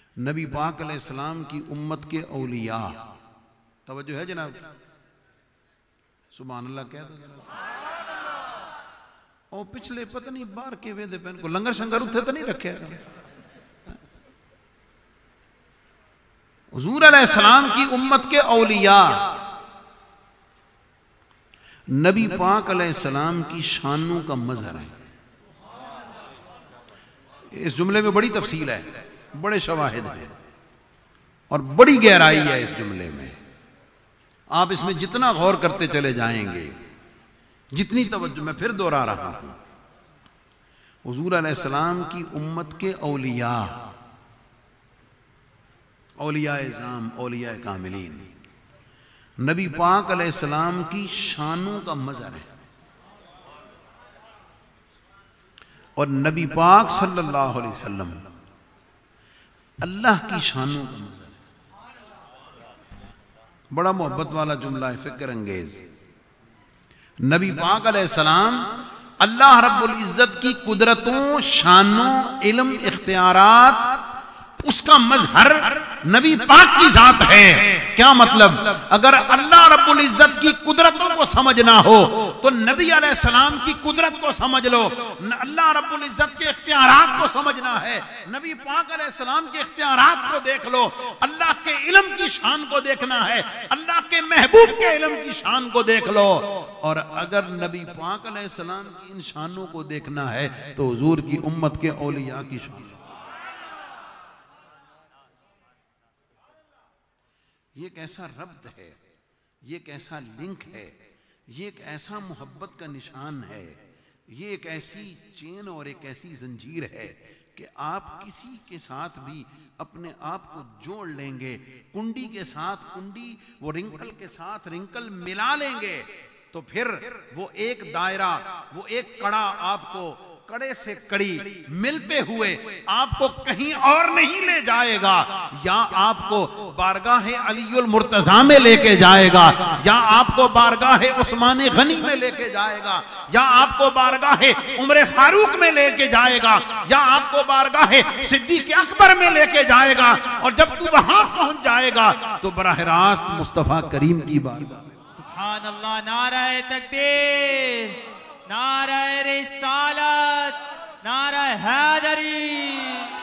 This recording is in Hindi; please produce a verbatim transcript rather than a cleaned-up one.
नबी पाक अलैहिस्सलाम की उम्मत के औलिया, तवज्जो है जनाब, सुभान अल्लाह कह दो। और पिछले पता नहीं बाहर के वेदे पेन को लंगर शंगर उत्थे तो नहीं रखे। हुजूर अलैहिस्सलाम की उम्मत के औलिया नबी पाक अलैहिस्सलाम की शानों का मजहर है। इस जुमले में बड़ी तफसील है, बड़े शवाहिद हैं और बड़ी गहराई है इस जुमले में। आप इसमें जितना गौर करते चले जाएंगे, जितनी तवज्जो, मैं फिर दोहरा रहा हूं, हुजूर अलैहिस्सलाम की उम्मत के औलिया, औलिया इज़ाम, औलिया कामिलीन नबी पाक अलैहिस्सलाम की शानों का मजहर है। और नबी पाक सल्लल्लाहु अलैहि वसल्लम अल्लाह की शानों का मजहर है। बड़ा मोहब्बत वाला जुमला है, फिक्र अंगेज। नबी पाक अलैहिस्सलाम अल्लाह रब्बुल इज्जत की कुदरतों, शानों, इल्म, इख्तियारात, उसका मजहर नबी पाक की जात है। क्या मतलब? अगर अल्लाह रब्बुल इज्जत की कुदरतों को समझना हो तो नबी अलैहिस्सलाम की कुदरत को समझ लो। अल्लाह रब्बुल इज्जत के इख्तियारात को समझना है, नबी पाक अलैहिस्सलाम के इख्तियारात को देख लो। अल्लाह के इल्म की शान को देखना है, अल्लाह के महबूब के इल्म की शान को देख लो। और अगर नबी पाक अलैहिस्सलाम की इन शानों को देखना है तो हुजूर की उम्मत के औलिया की शान। ये एक ऐसा रब्त है, ये एक ऐसा लिंक है, ये एक ऐसा मोहब्बत का निशान है, ये एक ऐसी चेन और एक ऐसी जंजीर है कि आप किसी के साथ भी अपने आप को जोड़ लेंगे, कुंडी के साथ कुंडी, वो रिंकल के साथ रिंकल मिला लेंगे तो फिर वो एक दायरा, वो एक कड़ा आपको कड़े से कड़ी मिलते हुए आपको कहीं और नहीं ले जाएगा, या आपको बारगाह अलीउल मुर्तजा में लेके जाएगा, या आपको बारगाह उस्मान गनी में लेके जाएगा, या आपको बारगाह उमर फारूक में लेके जाएगा, या आपको बारगाह सिद्दीक अकबर में लेके जाएगा। और जब तू वहां पहुंच जाएगा तो बराह रास्त मुस्तफा करीम की बारगाह। सुभान अल्लाह, नाराए तकबीर, नाराए रिसालत, नाराए हैदरी।